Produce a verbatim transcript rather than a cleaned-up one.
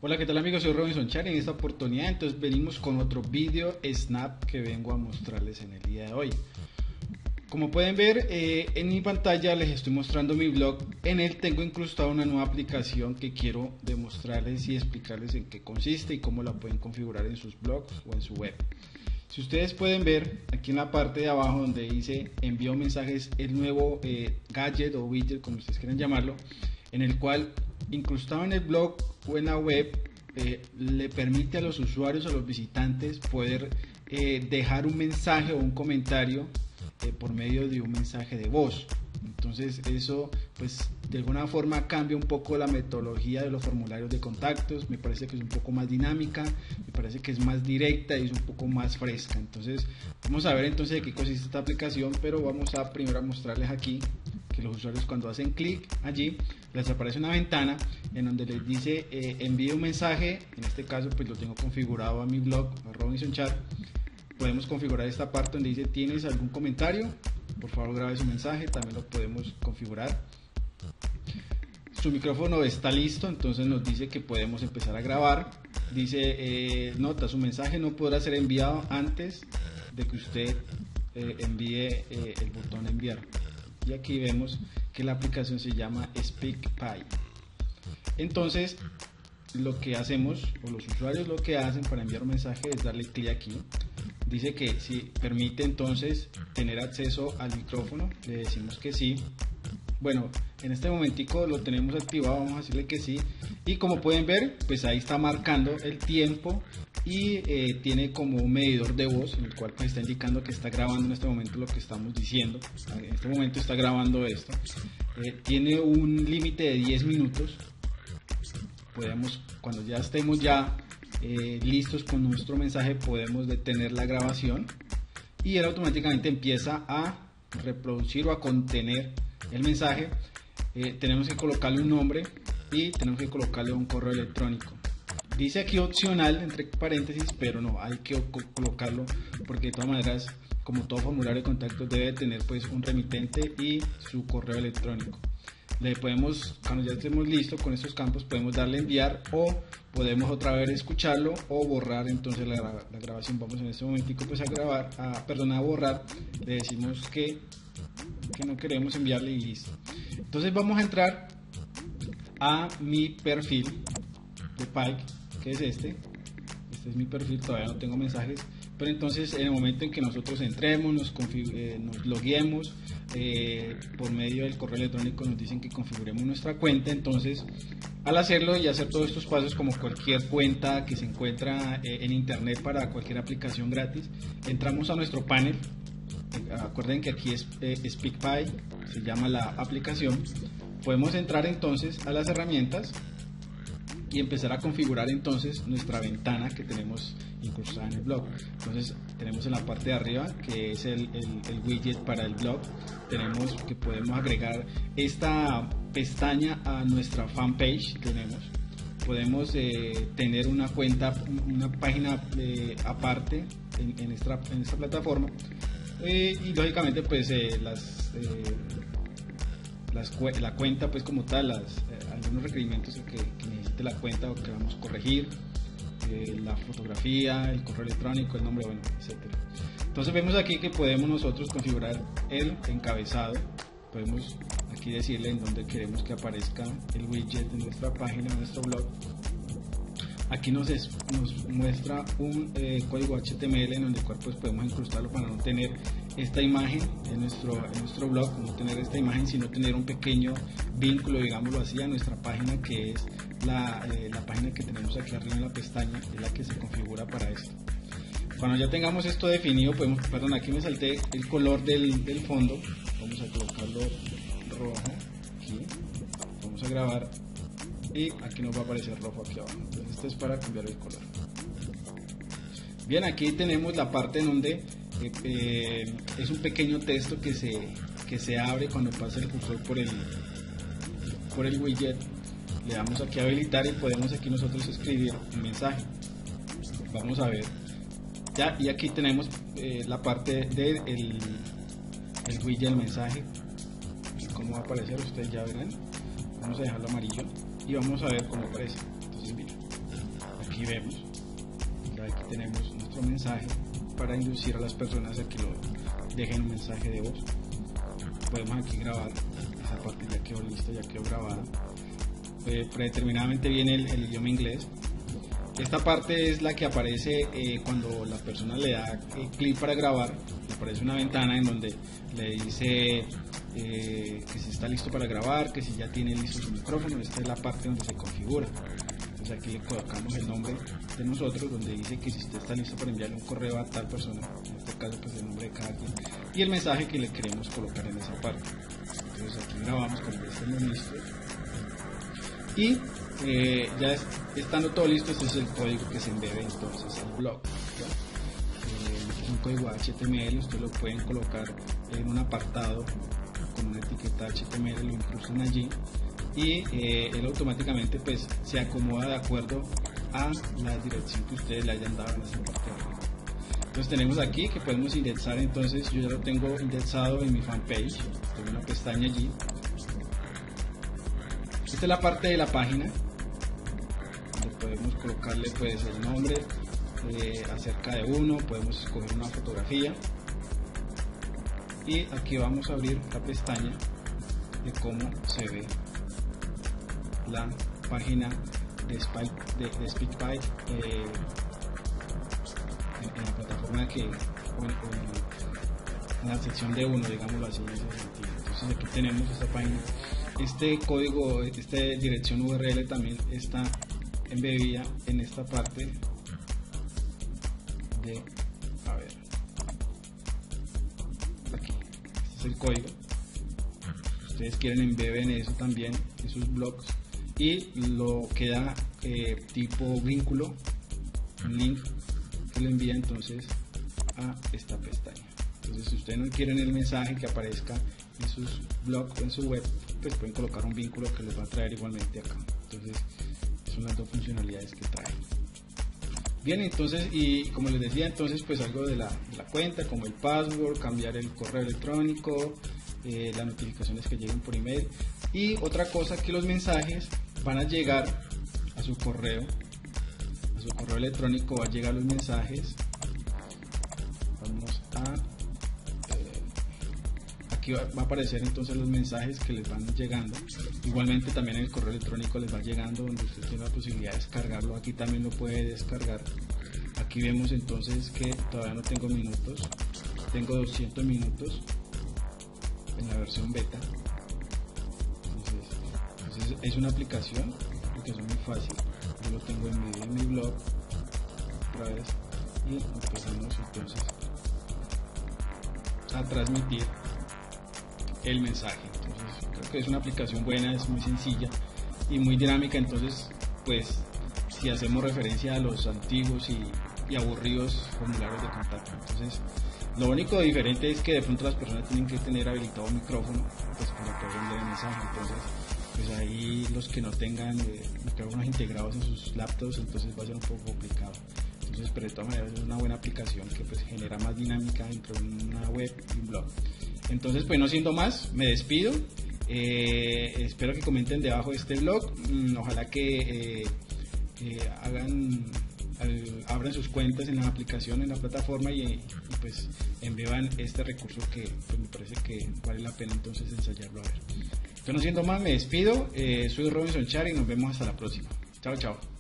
Hola, ¿qué tal amigos? Soy Robinson Char y en esta oportunidad entonces venimos con otro vídeo Snap que vengo a mostrarles en el día de hoy. Como pueden ver eh, en mi pantalla les estoy mostrando mi blog. En él tengo incrustado una nueva aplicación que quiero demostrarles y explicarles en qué consiste y cómo la pueden configurar en sus blogs o en su web. Si ustedes pueden ver aquí en la parte de abajo donde dice envío mensajes, el nuevo eh, gadget o widget, como ustedes quieran llamarlo, en el cual incrustado en el blog o en la web eh, le permite a los usuarios, a los visitantes poder eh, dejar un mensaje o un comentario eh, por medio de un mensaje de voz. Entonces eso pues de alguna forma cambia un poco la metodología de los formularios de contactos. Me parece que es un poco más dinámica, me parece que es más directa y es un poco más fresca. Entonces vamos a ver entonces de qué consiste esta aplicación, pero vamos a primero a mostrarles aquí que los usuarios cuando hacen clic allí les aparece una ventana en donde les dice eh, envíe un mensaje. En este caso pues lo tengo configurado a mi blog, a Robinson Char. Podemos configurar esta parte donde dice ¿tienes algún comentario? Por favor grabe su mensaje, también lo podemos configurar. Su micrófono está listo, entonces nos dice que podemos empezar a grabar. Dice eh, nota, su mensaje no podrá ser enviado antes de que usted eh, envíe eh, el botón enviar. Y aquí vemos que la aplicación se llama SpeakPipe. Entonces lo que hacemos, o los usuarios lo que hacen para enviar un mensaje es darle clic aquí. Dice que si permite entonces tener acceso al micrófono, le decimos que sí. Bueno, en este momentico lo tenemos activado, vamos a decirle que sí. Y como pueden ver, pues ahí está marcando el tiempo y eh, tiene como un medidor de voz en el cual pues está indicando que está grabando en este momento lo que estamos diciendo. En este momento está grabando esto. Eh, tiene un límite de diez minutos. Podemos, cuando ya estemos ya eh, listos con nuestro mensaje, podemos detener la grabación y él automáticamente empieza a reproducir o a contener el mensaje. Eh, tenemos que colocarle un nombre y tenemos que colocarle un correo electrónico. Dice aquí opcional entre paréntesis, pero no, hay que colocarlo porque de todas maneras, como todo formulario de contactos, debe tener pues un remitente y su correo electrónico. Le podemos, cuando ya estemos listos con estos campos, podemos darle enviar o podemos otra vez escucharlo o borrar entonces la, la grabación. Vamos en este momentico pues a grabar, a, perdón, a borrar. Le decimos que, que no queremos enviarle y listo. Entonces vamos a entrar a mi perfil de Pike, que es este. Este es mi perfil, todavía no tengo mensajes. Pero entonces en el momento en que nosotros entremos, nos, eh, nos loguemos, eh, por medio del correo electrónico nos dicen que configuremos nuestra cuenta. Entonces al hacerlo y hacer todos estos pasos como cualquier cuenta que se encuentra eh, en internet para cualquier aplicación gratis, entramos a nuestro panel. Acuerden que aquí es eh, SpeakPipe, se llama la aplicación. Podemos entrar entonces a las herramientas y empezar a configurar entonces nuestra ventana que tenemos incrustada en el blog. Entonces tenemos en la parte de arriba que es el, el, el widget para el blog. Tenemos que podemos agregar esta pestaña a nuestra fanpage. Tenemos podemos eh, tener una cuenta, una página eh, aparte en, en, esta, en esta plataforma eh, y lógicamente pues eh, las eh, Las, la cuenta pues como tal, las, eh, algunos requerimientos que, que necesite la cuenta o que vamos a corregir, eh, la fotografía, el correo electrónico, el nombre, bueno, etcétera. Entonces vemos aquí que podemos nosotros configurar el encabezado. Podemos aquí decirle en donde queremos que aparezca el widget de nuestra página, de nuestro blog. Aquí nos, es, nos muestra un eh, código H T M L en el cual pues podemos incrustarlo para no tener esta imagen en nuestro, en nuestro blog, no tener esta imagen, sino tener un pequeño vínculo, digámoslo así, a nuestra página, que es la, eh, la página que tenemos aquí arriba en la pestaña, es la que se configura para esto. Cuando ya tengamos esto definido, podemos, perdón, aquí me salté el color del, del fondo, vamos a colocarlo rojo, aquí, vamos a grabar. Y aquí nos va a aparecer rojo aquí abajo. Entonces esto es para cambiar el color. Bien, aquí tenemos la parte en donde eh, eh, es un pequeño texto que se, que se abre cuando pasa el cursor por el, por el widget. Le damos aquí a habilitar y podemos aquí nosotros escribir un mensaje. Vamos a ver. Ya, y aquí tenemos eh, la parte del el, el widget del mensaje. Cómo va a aparecer, ustedes ya verán. Vamos a dejarlo amarillo y vamos a ver cómo aparece. Entonces mira, aquí vemos, aquí tenemos nuestro mensaje para inducir a las personas a que lo dejen un mensaje de voz. Podemos aquí grabar, esa parte ya quedó lista, ya quedó grabada. Eh, predeterminadamente viene el, el idioma inglés. Esta parte es la que aparece eh, cuando la persona le da eh, clic para grabar. Le aparece una ventana en donde le dice eh, que si está listo para grabar, que si ya tiene listo su micrófono. Esta es la parte donde se configura. Entonces aquí le colocamos el nombre de nosotros, donde dice que si usted está listo para enviarle un correo a tal persona, en este caso pues el nombre de cada quien, y el mensaje que le queremos colocar en esa parte. Entonces aquí grabamos cuando estemos listos. Y eh, ya es, estando todo listo, este es el código que se embebe entonces al blog. Eh, es un código H T M L, ustedes lo pueden colocar en un apartado con una etiqueta H T M L, lo incluyen allí y eh, él automáticamente pues se acomoda de acuerdo a la dirección que ustedes le hayan dado en esa parte de arriba. Entonces tenemos aquí que podemos indexar, entonces yo ya lo tengo indexado en mi fanpage, tengo una pestaña allí. Esta es la parte de la página donde podemos colocarle pues el nombre eh, acerca de uno, podemos escoger una fotografía y aquí vamos a abrir la pestaña de cómo se ve la página de, Spike, de, de SpeakPipe eh, en, en la plataforma que, o en, o en, en la sección de uno, digámoslo así, en ese sentido. Entonces aquí tenemos esta página. Este código, esta dirección U R L también está embebida en esta parte de, a ver, aquí, este es el código. Si ustedes quieren embeben eso también en sus blogs y lo queda eh, tipo vínculo, un link que lo envía entonces a esta pestaña. Entonces si ustedes no quieren el mensaje que aparezca en sus blogs o en su web, pues pueden colocar un vínculo que les va a traer igualmente acá. Entonces son las dos funcionalidades que trae. Bien, entonces, y como les decía, entonces pues algo de la, de la cuenta, como el password, cambiar el correo electrónico, eh, las notificaciones que lleguen por email, y otra cosa, que los mensajes van a llegar a su correo, a su correo electrónico va a llegar los mensajes. Vamos a aquí va a aparecer entonces los mensajes que les van llegando. Igualmente también el correo electrónico les va llegando, donde usted tiene la posibilidad de descargarlo. Aquí también lo puede descargar. Aquí vemos entonces que todavía no tengo minutos, tengo doscientos minutos en la versión beta. Entonces, entonces es una aplicación, aplicación muy fácil. Yo lo tengo en mi, en mi blog otra vez y empezamos entonces a transmitir el mensaje. Entonces creo que es una aplicación buena, es muy sencilla y muy dinámica. Entonces pues si hacemos referencia a los antiguos y, y aburridos formularios de contacto, entonces lo único diferente es que de pronto las personas tienen que tener habilitado un micrófono pues para poder enviar el mensaje. Entonces pues ahí los que no tengan eh, micrófonos integrados en sus laptops, entonces va a ser un poco complicado. Entonces, pero de todas maneras es una buena aplicación que pues genera más dinámica dentro de una web y un blog. Entonces, pues no siendo más, me despido. Eh, espero que comenten debajo de este blog. Mm, ojalá que eh, eh, hagan, al, abran sus cuentas en la aplicación, en la plataforma y, y pues envían este recurso que pues, me parece que vale la pena entonces ensayarlo a ver. Entonces, no siendo más, me despido. Eh, soy Robinson Char y nos vemos hasta la próxima. Chao, chao.